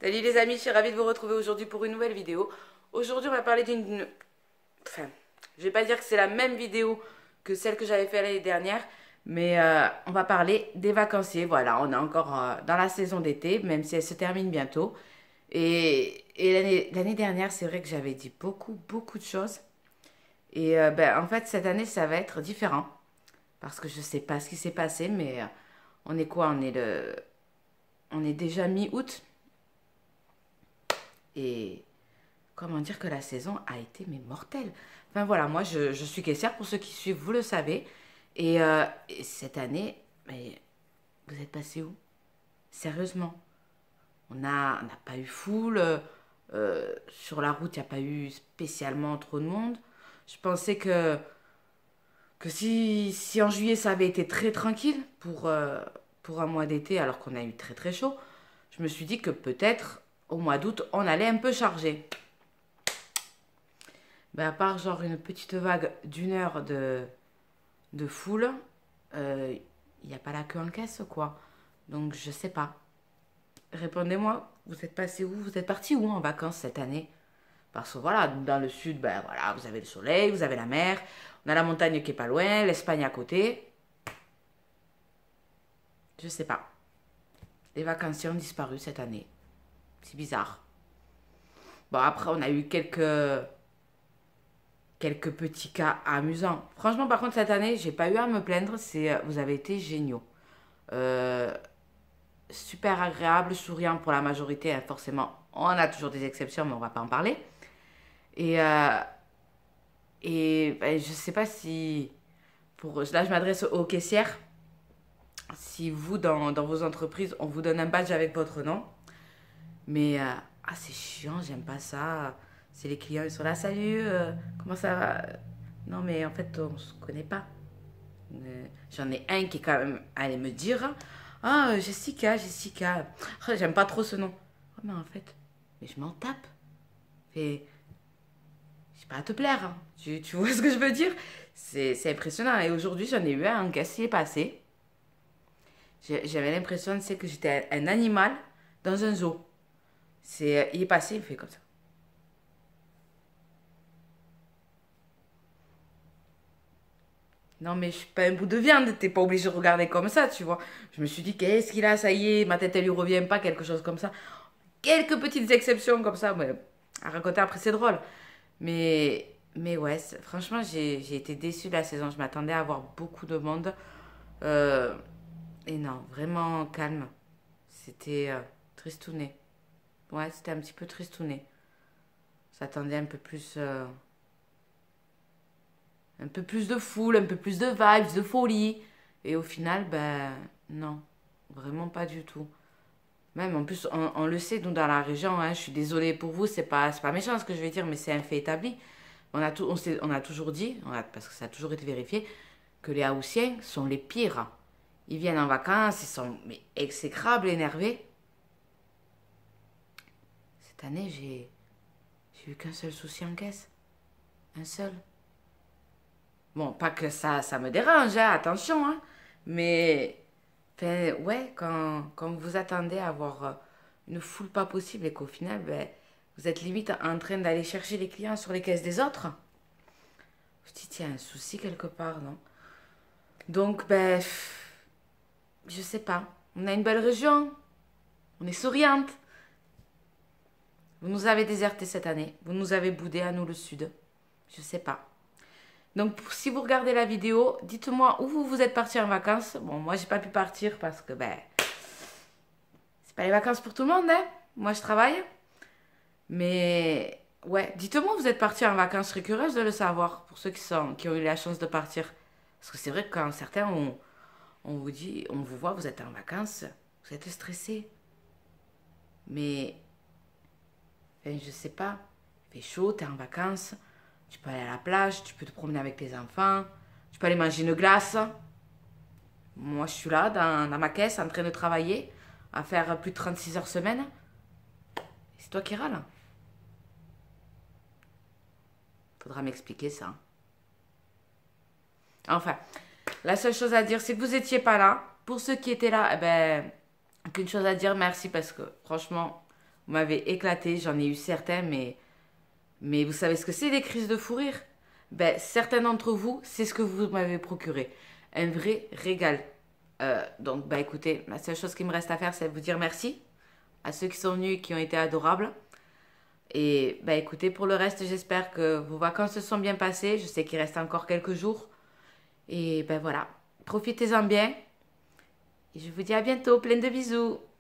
Salut les amis, je suis ravie de vous retrouver aujourd'hui pour une nouvelle vidéo. Aujourd'hui, on va parler d'une... Enfin, je vais pas dire que c'est la même vidéo que celle que j'avais fait l'année dernière, mais on va parler des vacanciers. Voilà, on est encore dans la saison d'été, même si elle se termine bientôt. Et l'année dernière, c'est vrai que j'avais dit beaucoup de choses. Et en fait, cette année, ça va être différent. Parce que je sais pas ce qui s'est passé, mais on est quoi? On est déjà mi-août. Et comment dire que la saison a été mais mortelle. Enfin voilà, moi je suis caissière pour ceux qui suivent, vous le savez. Et cette année, mais vous êtes passé où? Sérieusement, on n'a pas eu foule. Sur la route, il n'y a pas eu spécialement trop de monde. Je pensais que si en juillet ça avait été très tranquille pour un mois d'été, alors qu'on a eu très chaud, je me suis dit que peut-être au mois d'août, on allait un peu charger. Ben, à part genre une petite vague d'une heure de foule, il n'y a pas la queue en caisse, quoi. Donc, je sais pas. Répondez-moi, vous êtes passé où? Vous êtes parti où en vacances cette année? Parce que voilà, dans le sud, ben voilà, vous avez le soleil, vous avez la mer, on a la montagne qui est pas loin, l'Espagne à côté. Je sais pas. Les vacanciers ont disparu cette année. C'est bizarre. Bon, après, on a eu quelques petits cas amusants. Franchement, par contre, cette année, j'ai pas eu à me plaindre. Vous avez été géniaux. Euh, Super agréable, souriant pour la majorité, hein, forcément. On a toujours des exceptions, mais on va pas en parler. Et, euh, je sais pas si... là, je m'adresse aux caissières. Si vous, dans vos entreprises, on vous donne un badge avec votre nom. Mais, c'est chiant, j'aime pas ça. C'est les clients, ils sont là, salut, comment ça va? Non, mais en fait, on se connaît pas. J'en ai un qui est quand même allé me dire, ah, Jessica. Ah, j'aime pas trop ce nom. Oh, mais en fait, mais je m'en tape. Et j'ai pas à te plaire, hein. Tu vois ce que je veux dire? C'est impressionnant. Et aujourd'hui, j'en ai eu un qu'est-ce qui est passé. J'avais l'impression, c'est que j'étais un animal dans un zoo. Il est passé, il me fait comme ça. Non, mais je suis pas un bout de viande, t'es pas obligé de regarder comme ça, tu vois. Je me suis dit, qu'est-ce qu'il a, ça y est, ma tête, elle lui revient pas, quelque chose comme ça. Quelques petites exceptions comme ça, mais à raconter après, c'est drôle. Mais ouais, franchement, j'ai été déçue de la saison. Je m'attendais à avoir beaucoup de monde. Euh, et non, vraiment calme. C'était tristouné. Ouais, c'était un petit peu tristouné. J'attendais un peu plus de foule, un peu plus de vibes, de folie. Et au final, ben non, vraiment pas du tout. Même en plus, on le sait, nous dans la région, hein, je suis désolée pour vous, c'est pas méchant ce que je vais dire, mais c'est un fait établi. On a toujours dit, parce que ça a toujours été vérifié, que les Haussiens sont les pires. Ils viennent en vacances, ils sont mais, exécrables, énervés. Cette année, j'ai eu qu'un seul souci en caisse. Un seul. Bon, pas que ça me dérange, hein, attention, hein. Mais, enfin, ouais, quand vous attendez à avoir une foule pas possible et qu'au final, ben, vous êtes limite en train d'aller chercher les clients sur les caisses des autres, vous dites, il y a un souci quelque part, non? Donc, je sais pas. On a une belle région, on est souriante. Vous nous avez déserté cette année, vous nous avez boudé à nous le sud. Je sais pas. Donc, si vous regardez la vidéo, dites-moi où vous êtes parti en vacances. Bon, moi, j'ai pas pu partir parce que, c'est pas les vacances pour tout le monde, hein. Moi, je travaille. Mais, ouais, dites-moi où vous êtes parti en vacances. Je serais curieuse de le savoir pour ceux qui ont eu la chance de partir. Parce que c'est vrai que quand certains, on vous dit, on vous voit, vous êtes en vacances, vous êtes stressé. Mais, enfin, je sais pas. Il fait chaud, t'es en vacances. Tu peux aller à la plage, tu peux te promener avec tes enfants, tu peux aller manger une glace. Moi, je suis là, dans ma caisse, en train de travailler, à faire plus de 36 heures semaine. C'est toi qui râles. Faudra m'expliquer ça. Enfin, la seule chose à dire, c'est que vous étiez pas là. Pour ceux qui étaient là, qu'une chose à dire, merci parce que franchement, Vous m'avez éclaté, j'en ai eu certains, mais vous savez ce que c'est des crises de fou rire? Ben, certains d'entre vous, c'est ce que vous m'avez procuré. Un vrai régal. Donc, bah écoutez, la seule chose qui me reste à faire, c'est de vous dire merci à ceux qui sont venus et qui ont été adorables. Et bah écoutez, pour le reste, j'espère que vos vacances se sont bien passées. Je sais qu'il reste encore quelques jours. Et ben voilà, profitez-en bien. Et je vous dis à bientôt, plein de bisous.